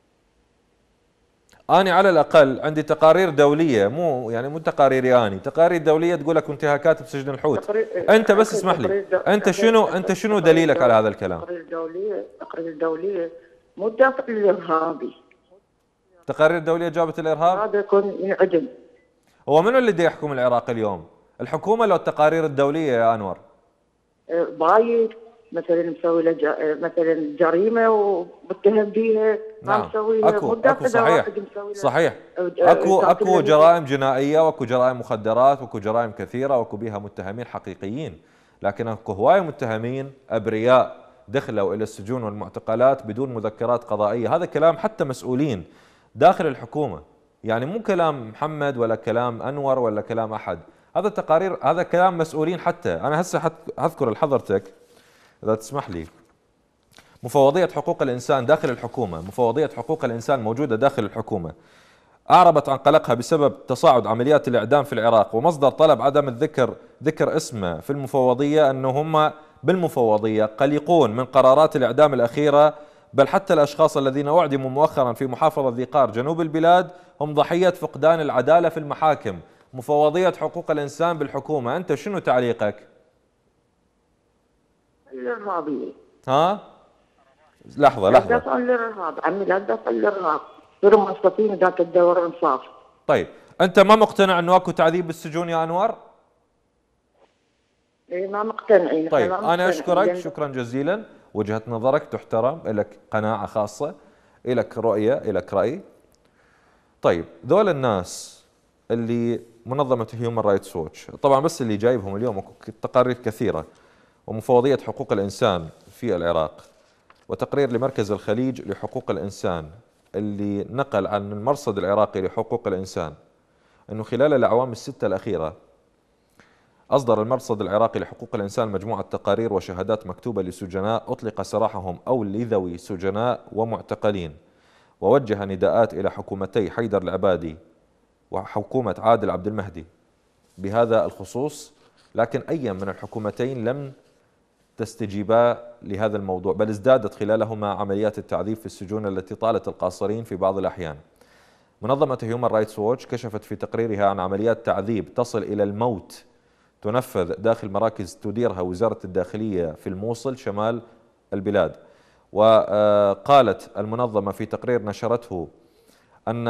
أنا على الأقل عندي تقارير دولية، مو تقاريري أنا، تقارير دولية تقول لك انتهاكات بسجن الحوت. أنت بس اسمح لي، أنت شنو دليلك على هذا الكلام؟ التقارير الدولية مو الدافع الإرهابي. التقارير الدولية جابت الإرهاب؟ هذا يكون ينعدم. هو منو اللي بده يحكم العراق اليوم؟ الحكومة لو التقارير الدولية يا أنور؟ بايد مثلا مسوي له مثلا جريمه ومتهم بيها ما مسويها. اكو صحيح اكو جرائم جنائيه واكو جرائم مخدرات واكو جرائم كثيره واكو بيها متهمين حقيقيين، لكن اكو هوايه متهمين ابرياء دخلوا الى السجون والمعتقلات بدون مذكرات قضائيه. هذا كلام حتى مسؤولين داخل الحكومه، يعني مو كلام محمد ولا كلام انور ولا كلام احد، هذا تقارير، هذا كلام مسؤولين. حتى انا هسه اذكر لحضرتك إذا تسمح لي، مفوضية حقوق الإنسان داخل الحكومة، مفوضية حقوق الإنسان موجودة داخل الحكومة، أعربت عن قلقها بسبب تصاعد عمليات الإعدام في العراق، ومصدر طلب عدم ذكر اسمه في المفوضية أنه هم بالمفوضية قلقون من قرارات الإعدام الأخيرة، بل حتى الأشخاص الذين أعدموا مؤخرا في محافظة ذي قار جنوب البلاد هم ضحية فقدان العدالة في المحاكم. مفوضية حقوق الإنسان بالحكومة، أنت شنو تعليقك؟ الارهابيه. ها؟ لحظه. لا تدافع الارهاب، عمي لا تدافع الارهاب، صاروا موظفين ذاك الدور انصاف. طيب، انت ما مقتنع انه اكو تعذيب بالسجون يا انور؟ اي ما مقتنعين. طيب انا اشكرك شكرا جزيلا، وجهة نظرك تحترم، لك قناعة خاصة، لك رؤية، لك رأي. طيب ذول الناس اللي منظمة هيومن رايتس ووتش، طبعا بس اللي جايبهم اليوم تقارير كثيرة، ومفوضية حقوق الإنسان في العراق، وتقرير لمركز الخليج لحقوق الإنسان اللي نقل عن المرصد العراقي لحقوق الإنسان أنه خلال الأعوام الستة الأخيرة أصدر المرصد العراقي لحقوق الإنسان مجموعة تقارير وشهادات مكتوبة لسجناء أطلق سراحهم أو لذوي سجناء ومعتقلين، ووجه نداءات إلى حكومتي حيدر العبادي وحكومة عادل عبد المهدي بهذا الخصوص، لكن أي من الحكومتين لم تستجيبا لهذا الموضوع، بل ازدادت خلالهما عمليات التعذيب في السجون التي طالت القاصرين في بعض الأحيان. منظمة هيومن رايتس ووتش كشفت في تقريرها عن عمليات تعذيب تصل إلى الموت تنفذ داخل مراكز تديرها وزارة الداخلية في الموصل شمال البلاد. وقالت المنظمة في تقرير نشرته أن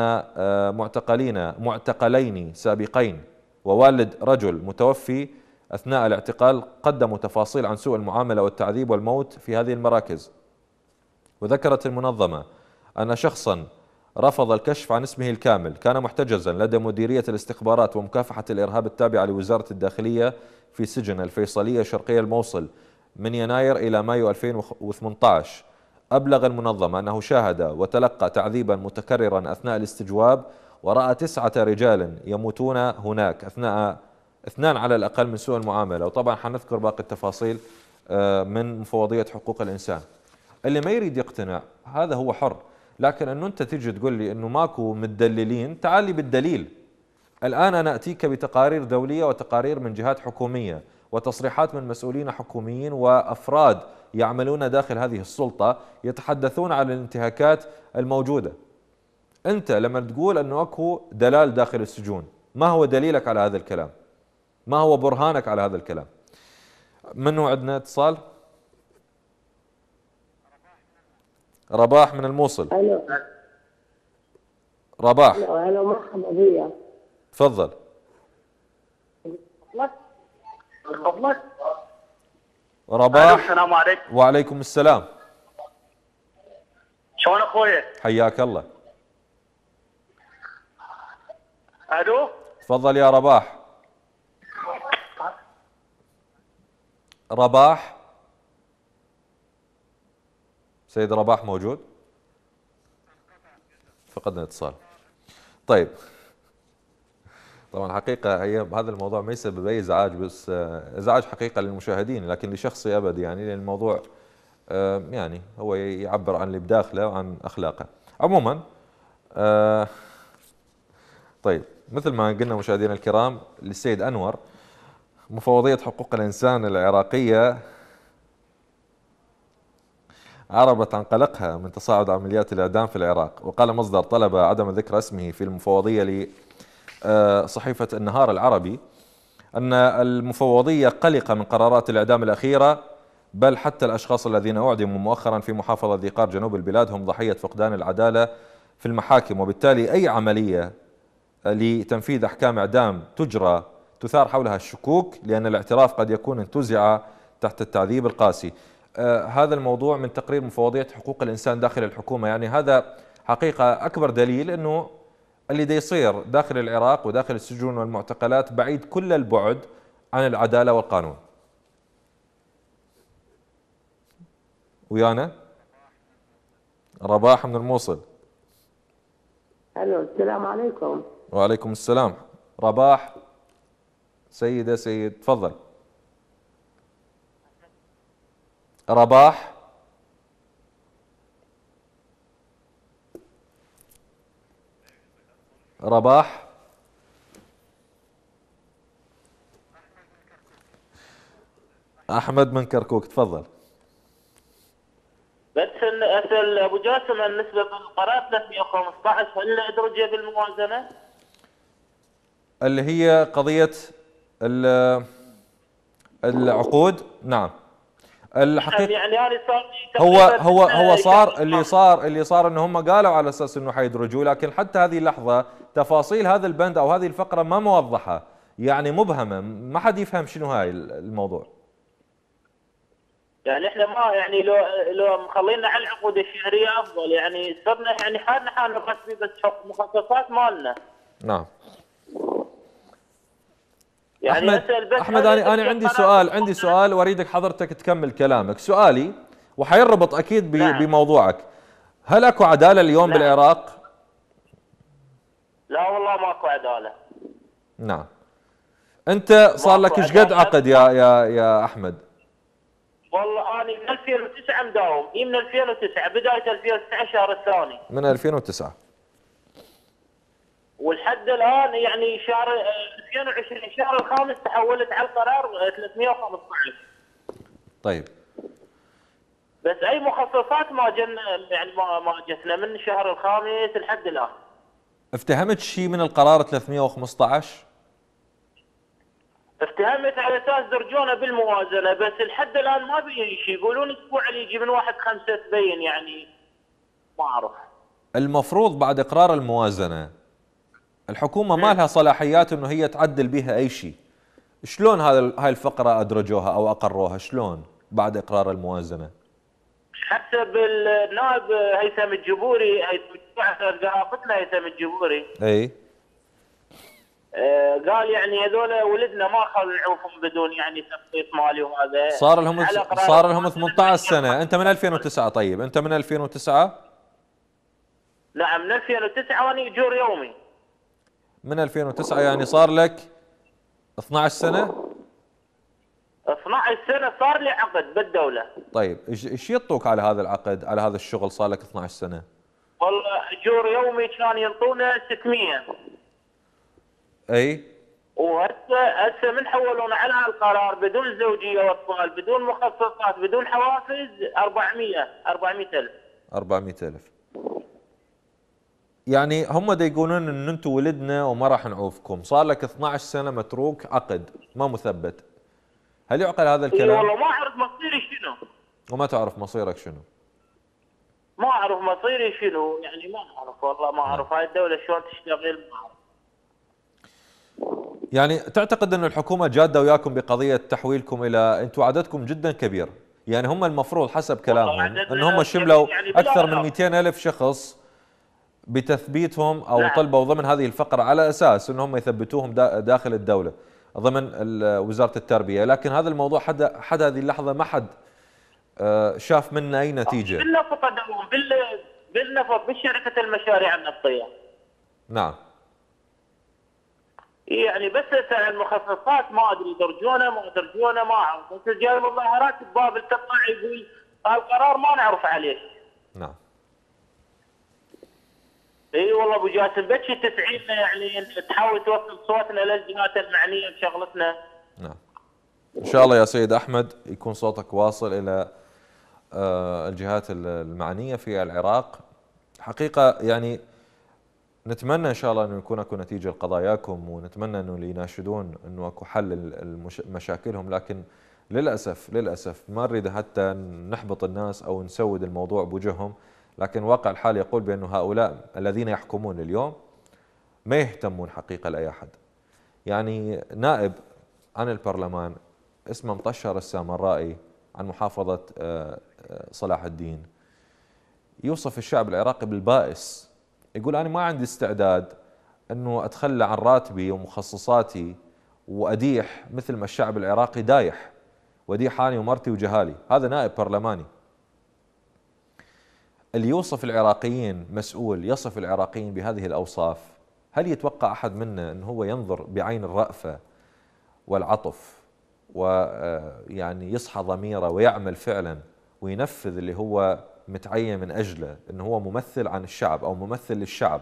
معتقلين سابقين ووالد رجل متوفي أثناء الاعتقال قدموا تفاصيل عن سوء المعاملة والتعذيب والموت في هذه المراكز. وذكرت المنظمة أن شخصا رفض الكشف عن اسمه الكامل كان محتجزا لدى مديرية الاستخبارات ومكافحة الإرهاب التابعة لوزارة الداخلية في سجن الفيصلية شرقية الموصل من يناير إلى مايو 2018. أبلغ المنظمة أنه شاهد وتلقى تعذيبا متكررا أثناء الاستجواب، ورأى 9 رجال يموتون هناك أثناء 2 على الأقل من سوء المعاملة. وطبعا حنذكر باقي التفاصيل من مفوضية حقوق الإنسان. اللي ما يريد يقتنع هذا هو حر، لكن أنه أنت تيجي تقول لي أنه ماكو متدللين، تعال لي بالدليل. الآن أنا أتيك بتقارير دولية وتقارير من جهات حكومية وتصريحات من مسؤولين حكوميين وأفراد يعملون داخل هذه السلطة يتحدثون عن الانتهاكات الموجودة. أنت لما تقول أنه أكو دلال داخل السجون، ما هو دليلك على هذا الكلام؟ ما هو برهانك على هذا الكلام؟ منو عندنا اتصال؟ رباح من الموصل. الو. رباح. الو مرحبا بيا. تفضل. رباح. السلام عليكم. وعليكم السلام. شلون اخويا؟ حياك الله. الو. تفضل يا رباح. رباح. سيد رباح موجود؟ فقدنا اتصال. طيب طبعا حقيقة هي هذا الموضوع ما يسبب أي إزعاج، بس إزعاج حقيقة للمشاهدين، لكن لشخصي أبد يعني، لأن الموضوع يعني هو يعبر عن اللي بداخله وعن أخلاقه. عموما طيب مثل ما قلنا مشاهدينا الكرام، للسيد أنور مفوضية حقوق الإنسان العراقية عربت عن قلقها من تصاعد عمليات الإعدام في العراق. وقال مصدر طلب عدم ذكر اسمه في المفوضية لصحيفة النهار العربي أن المفوضية قلقة من قرارات الإعدام الأخيرة، بل حتى الأشخاص الذين أعدموا مؤخرا في محافظة ذي قار جنوب البلاد هم ضحية فقدان العدالة في المحاكم، وبالتالي أي عملية لتنفيذ أحكام إعدام تجرى تثار حولها الشكوك، لأن الاعتراف قد يكون انتزع تحت التعذيب القاسي. هذا الموضوع من تقرير مفوضية حقوق الإنسان داخل الحكومة. يعني هذا حقيقة أكبر دليل أنه اللي دا يصير داخل العراق وداخل السجون والمعتقلات بعيد كل البعد عن العدالة والقانون. ويانا رباح من الموصل. الو السلام عليكم. وعليكم السلام. رباح. سيدة سيد تفضل. رباح. رباح. أحمد من كركوك تفضل. بس اسال ابو جاسم النسبه بالقرار 315 هل ادرجه بالموازنه؟ اللي هي قضيه العقود. نعم الحقيقه يعني انا هو صار اللي صار انه هم قالوا على اساس انه حيدرجوا، لكن حتى هذه اللحظه تفاصيل هذا البند او هذه الفقره ما موضحه، يعني مبهمه، ما حد يفهم شنو هاي الموضوع. يعني احنا ما يعني لو مخلينا على العقود الشهريه افضل، يعني صرنا يعني حالنا الرسمي بس حق مخصصات مالنا. نعم. يعني احمد انا عندي سؤال واريدك حضرتك تكمل كلامك. سؤالي وحيربط اكيد بموضوعك. هل اكو عداله اليوم بالعراق؟ لا والله ماكو عداله. نعم. انت صار لك ايش قد عقد يا احمد؟ والله انا من 2009 مداوم، من 2009 بدايه 2009 شهر الثاني. من 2009 ولحد الان يعني شهر 2020 شهر الخامس تحولت على القرار 315. طيب. بس اي مخصصات ما جن يعني ما جتنا من الشهر الخامس لحد الان. افتهمت شيء من القرار 315؟ افتهمت على اساس درجونا بالموازنه، بس لحد الان ما بين شيء، يقولون اسبوع اللي يجي من 1/5 تبين، يعني ما اعرف. المفروض بعد اقرار الموازنه الحكومه ما لها صلاحيات انه هي تعدل بها اي شيء. شلون هاي الفقره ادرجوها او اقروها؟ شلون بعد اقرار الموازنه؟ حسب النائب هيثم الجبوري، قراءتنا هيثم الجبوري. اي. قال يعني هذول ولدنا ما خلوا نعوفهم بدون يعني تخطيط مالي، وهذا صار لهم 18 سنه. انت من 2009. طيب انت من 2009؟ نعم من 2009 وانا اجور يومي. من 2009 يعني صار لك 12 سنه؟ 12 سنه صار لي عقد بالدوله. طيب ايش يعطوك على هذا العقد، على هذا الشغل صار لك 12 سنه؟ والله اجور يومي كان ينطونا 600. اي. وهسه من حولونا على هالقرار بدون زوجيه واطفال، بدون مخصصات، بدون حوافز 400,000. 400,000. يعني هم دا يقولون ان انتم ولدنا وما راح نعوفكم، صار لك 12 سنه متروك عقد ما مثبت. هل يعقل هذا الكلام؟ والله ما اعرف مصيري شنو. وما تعرف مصيرك شنو؟ ما اعرف مصيري شنو، يعني ما اعرف والله، ما اعرف هاي الدوله شلون تشتغل، ما اعرف. يعني تعتقد أن الحكومة جادة وياكم بقضية تحويلكم إلى، أنتم عددكم جدا كبير، يعني هم المفروض حسب كلامهم أن هم شملوا يعني أكثر من 200,000 شخص بتثبيتهم أو طلبوا ضمن هذه الفقرة على أساس أنهم يثبتوهم داخل الدولة ضمن وزارة التربية، لكن هذا الموضوع حد هذه اللحظة ما حد شاف منه أي نتيجة. بالنفط دوم بالنفط بالشركة المشاريع النفطية. نعم. يعني بس المخصصات ما ادري يدرجونه ما اعرف، بس جاي مظاهرات ببابل تطلع يقول القرار ما نعرف عليه. نعم. اي والله ابو جاسم بكي تسعينا، يعني تحاول توصل صوتنا للجهات المعنيه بشغلتنا. نعم. ان شاء الله يا سيد احمد يكون صوتك واصل الى الجهات المعنيه في العراق. حقيقه يعني نتمنى ان شاء الله انه يكون اكو نتيجه لقضاياكم، ونتمنى انه اللي يناشدون انه اكو حل لمشاكلهم، لكن للاسف ما نريد حتى نحبط الناس او نسود الموضوع بوجههم، لكن واقع الحال يقول بأن هؤلاء الذين يحكمون اليوم ما يهتمون حقيقة لأي أحد. يعني نائب عن البرلمان اسمه مطشر السامرائي عن محافظة صلاح الدين يوصف الشعب العراقي بالبائس، يقول أنا ما عندي استعداد أنه أتخلى عن راتبي ومخصصاتي وأديح مثل ما الشعب العراقي دايح، وديح أنا ومرتي وجهالي. هذا نائب برلماني. اللي يوصف العراقيين مسؤول يصف العراقيين بهذه الأوصاف، هل يتوقع أحد منا أنه هو ينظر بعين الرأفة والعطف ويعني يصحى ضميره ويعمل فعلا وينفذ اللي هو متعين من أجله، أنه هو ممثل عن الشعب أو ممثل للشعب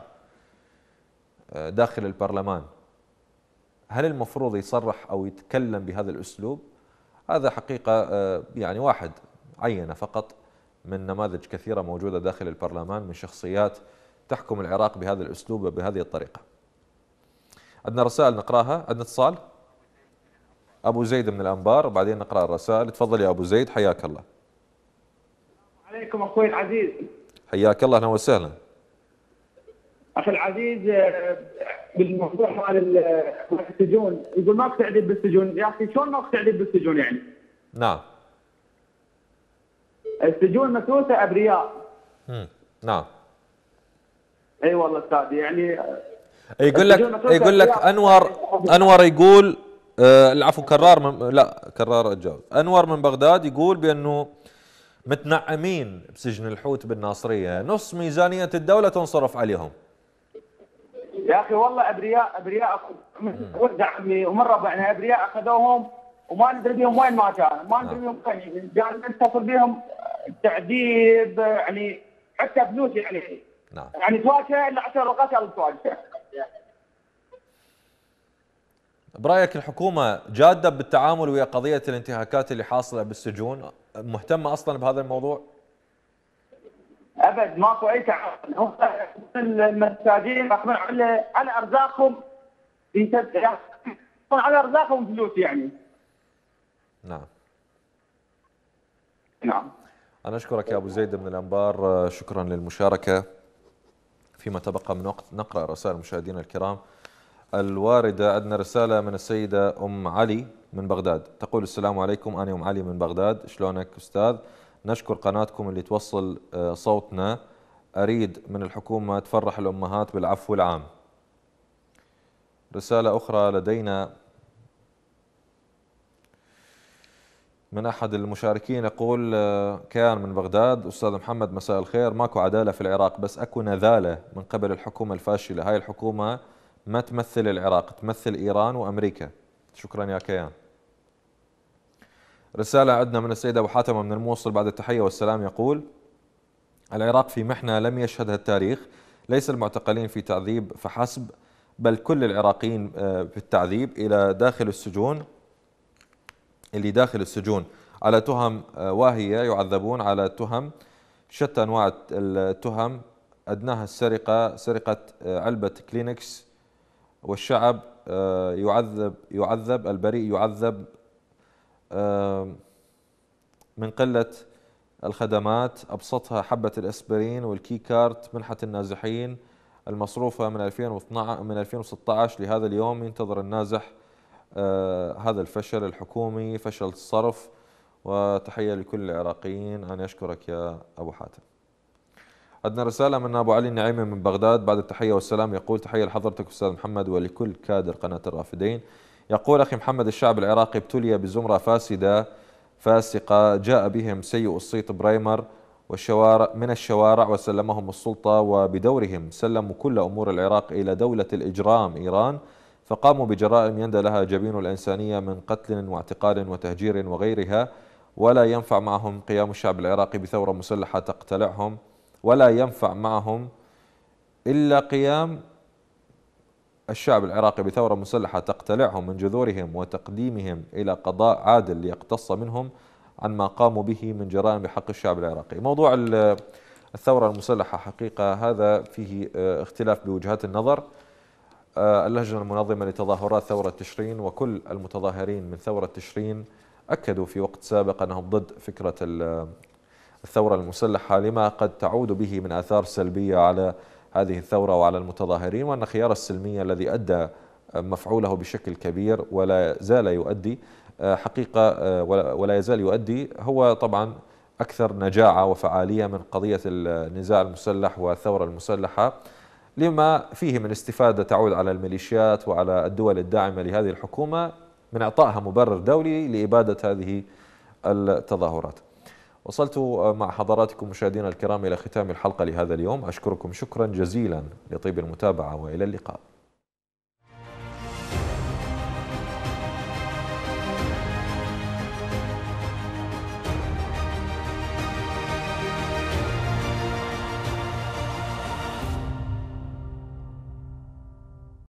داخل البرلمان؟ هل المفروض يصرح أو يتكلم بهذا الأسلوب؟ هذا حقيقة يعني واحد عينه فقط من نماذج كثيرة موجودة داخل البرلمان من شخصيات تحكم العراق بهذا الأسلوب وبهذه الطريقة. عندنا رسائل نقراها. عندنا اتصال أبو زيد من الأنبار وبعدين نقرأ الرسائل. تفضل يا أبو زيد، حياك الله. عليكم أخوي العزيز. حياك الله، أهلا وسهلا. أخي العزيز، بالموضوع مال السجون، يقول ماكو تعذيب بالسجون. يا أخي شلون ماكو تعذيب بالسجون يعني؟ نعم. السجون مسوسة أبرياء. نعم. اي والله استاذ، يعني يقول لك انور يقول العفو كرار الجواب. انور من بغداد يقول بانه متنعمين بسجن الحوت بالناصريه، نص ميزانيه الدوله تنصرف عليهم. يا اخي والله ابرياء ولد عمي ومره ربعنا ابرياء اخذوهم وما ندري بهم وين ما كان، ما ندري بهم وين، قاعد نتصل بهم تعذيب، يعني حتى فلوس يعني. نعم. يعني تواجه الا 10 رقات على تواجه. برايك الحكومه جاده بالتعامل ويا قضيه الانتهاكات اللي حاصله بالسجون؟ مهتمه اصلا بهذا الموضوع؟ ابد ماكو اي تعامل. هم المساجين ياخذون على ارزاقهم، على ارزاقهم فلوس يعني. نعم. نعم. أنا أشكرك يا أبو زيد من الأنبار، شكرا للمشاركة. فيما تبقى من وقت نقرأ رسائل مشاهدينا الكرام الواردة. عندنا رسالة من السيدة أم علي من بغداد تقول: السلام عليكم، أنا أم علي من بغداد، شلونك أستاذ؟ نشكر قناتكم اللي توصل صوتنا، أريد من الحكومة تفرح الأمهات بالعفو العام. رسالة أخرى لدينا من أحد المشاركين يقول: كيان من بغداد، أستاذ محمد مساء الخير، ماكو عدالة في العراق بس أكو نذالة من قبل الحكومة الفاشلة، هاي الحكومة ما تمثل العراق، تمثل إيران وأمريكا. شكرا يا كيان. رسالة عندنا من السيد أبو حاتم من الموصل بعد التحية والسلام يقول: العراق في محنة لم يشهدها التاريخ، ليس المعتقلين في تعذيب فحسب بل كل العراقيين في التعذيب إلى داخل السجون، اللي داخل السجون على تهم واهية يعذبون على تهم شتى أنواع التهم، أدناها السرقة، سرقة علبة كلينكس، والشعب يعذب البريء يعذب من قلة الخدمات، أبسطها حبة الأسبرين والكي كارت، منحة النازحين المصروفة من 2016 لهذا اليوم. ينتظر النازح هذا الفشل الحكومي، فشل الصرف. وتحية لكل العراقيين. أنا أشكرك يا أبو حاتم. عندنا رسالة من أبو علي النعيمي من بغداد بعد التحية والسلام، يقول: تحية لحضرتك أستاذ محمد ولكل كادر قناة الرافدين. يقول: أخي محمد، الشعب العراقي ابتلي بزمرة فاسدة فاسقة جاء بهم سيء الصيت برايمر من الشوارع وسلمهم السلطة، وبدورهم سلموا كل أمور العراق إلى دولة الإجرام إيران، فقاموا بجرائم يندى لها جبين الإنسانية من قتل واعتقال وتهجير وغيرها. ولا ينفع معهم قيام الشعب العراقي بثورة مسلحة تقتلعهم، ولا ينفع معهم إلا قيام الشعب العراقي بثورة مسلحة تقتلعهم من جذورهم وتقديمهم إلى قضاء عادل ليقتص منهم عن ما قاموا به من جرائم بحق الشعب العراقي. موضوع الثورة المسلحة حقيقة هذا فيه اختلاف بوجهات النظر. اللجنة المنظمة لتظاهرات ثورة تشرين وكل المتظاهرين من ثورة تشرين أكدوا في وقت سابق أنهم ضد فكرة الثورة المسلحة لما قد تعود به من آثار سلبية على هذه الثورة وعلى المتظاهرين، وأن خيار السلمية الذي أدى مفعوله بشكل كبير ولا زال يؤدي حقيقة ولا يزال يؤدي هو طبعا أكثر نجاعة وفعالية من قضية النزاع المسلح والثورة المسلحة، لما فيه من استفادة تعود على الميليشيات وعلى الدول الداعمة لهذه الحكومة من إعطائها مبرر دولي لإبادة هذه التظاهرات. وصلت مع حضراتكم مشاهدينا الكرام إلى ختام الحلقة لهذا اليوم. أشكركم شكرا جزيلا لطيب المتابعة وإلى اللقاء.